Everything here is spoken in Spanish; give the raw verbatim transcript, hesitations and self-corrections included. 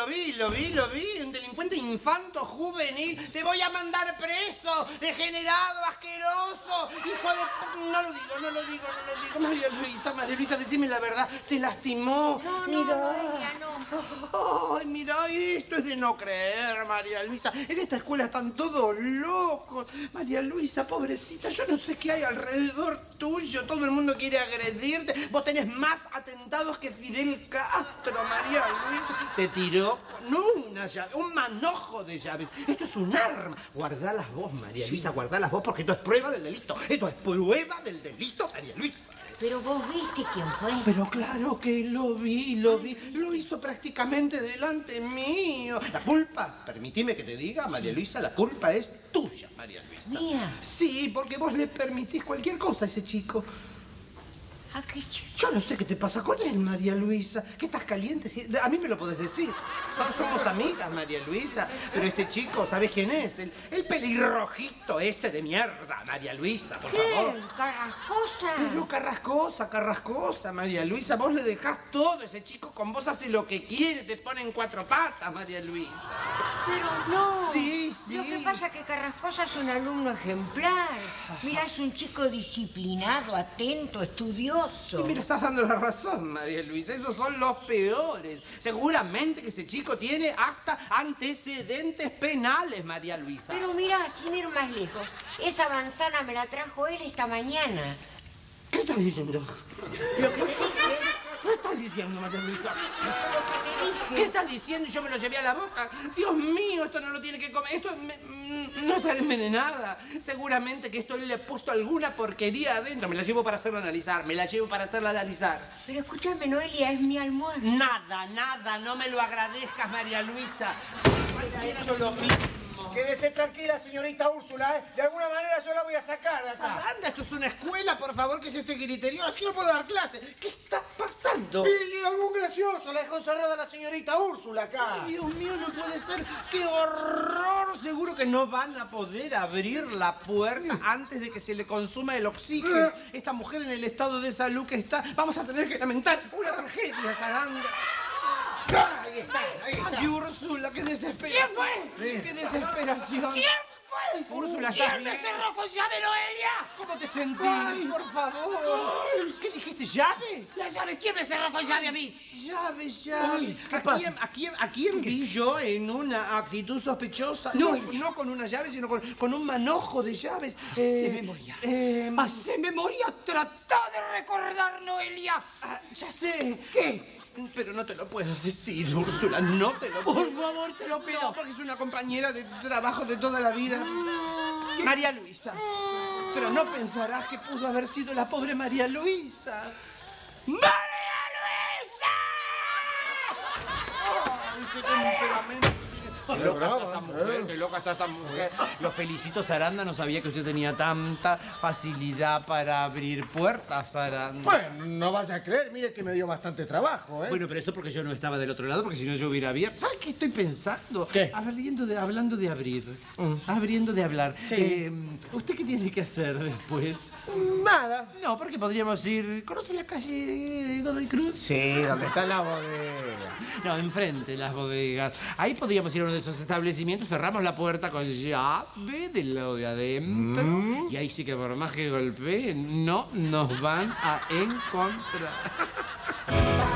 lo vi, lo vi, lo vi. Un delincuente infanto juvenil. Te voy a mandar preso, degenerado, asqueroso. Hijo de... No lo digo, no lo digo, no lo digo. María Luisa, María Luisa, decime la verdad. ¿Te lastimó? No, no, mirá. Noelia, no. Ay, mirá, esto es de no creer, María Luisa. En esta escuela están todos locos. María Luisa, pobrecita, yo no sé qué hay alrededor tuyo. Todo el mundo quiere agredirte. Vos tenés más atentados que Fidel Castro, María Luisa. Te tiró con una llave, un manojo de llaves. Esto es un arma. Guardalas vos, María Luisa, guardalas vos, porque esto es prueba del delito. Esto es prueba del delito, María Luisa. Pero vos viste quién fue. Pero claro que lo vi, lo vi. Lo hizo prácticamente delante mío. La culpa, permitime que te diga, María Luisa, la culpa es tuya, María Luisa. ¿Mía? Sí, porque vos le permitís cualquier cosa a ese chico. ¿A qué chico? Yo no sé qué te pasa con él, María Luisa. ¿Qué estás caliente? Sí, a mí me lo podés decir. Som- Somos amigas, María Luisa. Pero este chico, ¿sabés quién es? El, el pelirrojito ese de mierda, María Luisa, por favor. ¿Qué? ¿Carrascosa? Pero carrascosa, carrascosa, María Luisa. Vos le dejás todo. Ese chico con vos hace lo que quiere. Te pone en cuatro patas, María Luisa. Pero no. Sí, sí. Lo que pasa es que Carrascosa es un alumno ejemplar. Mira, es un chico disciplinado, atento, estudioso. Y mira, estás dando la razón, María Luisa. Esos son los peores. Seguramente que ese chico tiene hasta antecedentes penales, María Luisa. Pero mira, sin ir más lejos, esa manzana me la trajo él esta mañana. ¿Qué estás diciendo? Lo que te dije. ¿Qué estás diciendo, María Luisa? Lo que te dije. ¿Qué estás diciendo? Yo me lo llevé a la boca. Dios mío, esto no lo tiene que comer. Esto me- mm, no está envenenada. Seguramente que esto él le ha puesto alguna porquería adentro. Me la llevo para hacerla analizar. Me la llevo para hacerla analizar. Pero escúchame, Noelia, es mi almuerzo. Nada, nada. No me lo agradezcas, María Luisa. Hubiera hecho lo mismo. Quédese tranquila, señorita Úrsula, ¿eh? De alguna manera yo la voy a sacar de acá. Anda, esto es una escuela, por favor, que es este griterío. Así no puedo dar clase. ¿Qué está pasando? Y algún gracioso, la dejó encerrada la señorita Úrsula acá. Ay, Dios mío, no puede ser. ¡Qué horror! Seguro que no van a poder abrir la puerta antes de que se le consuma el oxígeno. Esta mujer en el estado de salud que está, vamos a tener que lamentar una tragedia, Saranda. Ahí está, ahí está. Ay, Úrsula, qué desesperación. ¿Quién fue? ¡Qué desesperación! ¿Quién fue? Úrsula, ¿estás ¿Quién me bien? cerró con llave, Noelia? ¿Cómo te sentís? Ay. Por favor. ¿Qué dijiste? ¿Llave? La llave, ¿quién me cerró con llave a mí? Llave, llave. Ay, ¿qué ¿A pasa? quién, a, quién, ¿A quién vi yo en una actitud sospechosa? No, No, no con una llave, sino con, con un manojo de llaves. Hace memoria. eh, Hace memoria, trata de recordar, Noelia. ah, ya sé. ¿Qué? Pero no te lo puedo decir, Úrsula. No te lo puedo. Por favor, te lo No, pido. porque es una compañera de trabajo de toda la vida. María Luisa. Pero no pensarás que pudo haber sido la pobre María Luisa. ¡María Luisa! Ay, qué temperamento. Qué Qué loca está brava, esta mujer, qué loca está esta mujer. Lo felicito, Saranda. No sabía que usted tenía tanta facilidad para abrir puertas, Saranda. Bueno, no vaya a creer, mire que me dio bastante trabajo, ¿eh? Bueno, pero eso porque yo no estaba del otro lado, porque si no yo hubiera abierto. ¿Sabes qué estoy pensando? ¿Qué? Hablando de, hablando de abrir. Abriendo de hablar. Sí. Eh, ¿Usted qué tiene que hacer después? Nada. No, porque podríamos ir... ¿Conoce la calle Godoy Cruz? Sí, ¿dónde está la bodega? No, enfrente las bodegas. Ahí podríamos ir a uno de esos establecimientos, cerramos la puerta con llave del lado de adentro. Y ahí sí que por más que golpeen, no nos van a encontrar.